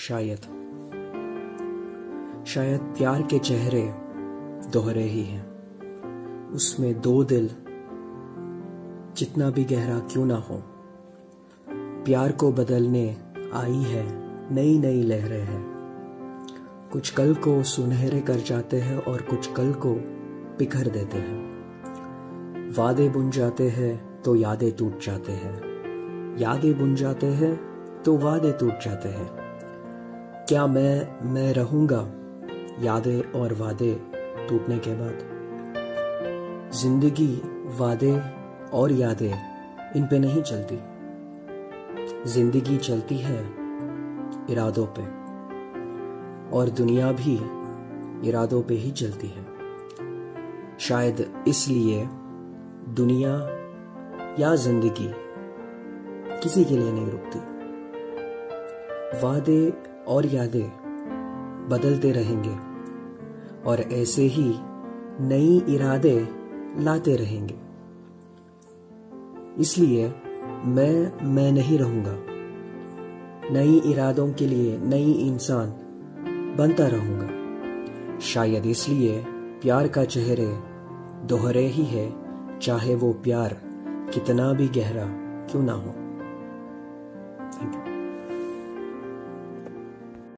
शायद प्यार के चेहरे दोहरे ही हैं। उसमें दो दिल जितना भी गहरा क्यों ना हो, प्यार को बदलने आई है नई नई लहरें हैं। कुछ कल को सुनहरे कर जाते हैं और कुछ कल को बिखर देते हैं। वादे बुन जाते हैं तो यादें टूट जाते हैं, यादें बुन जाते हैं तो वादे टूट जाते हैं। क्या मैं रहूंगा यादें और वादे टूटने के बाद? जिंदगी वादे और यादें इन पे नहीं चलती, जिंदगी चलती है इरादों पे, और दुनिया भी इरादों पे ही चलती है। शायद इसलिए दुनिया या जिंदगी किसी के लिए नहीं रुकती। वादे और यादें बदलते रहेंगे और ऐसे ही नई इरादे लाते रहेंगे। इसलिए मैं नहीं रहूंगा, नई इरादों के लिए नई इंसान बनता रहूंगा। शायद इसलिए प्यार का चेहरे दोहरे ही है, चाहे वो प्यार कितना भी गहरा क्यों ना हो। Thank you.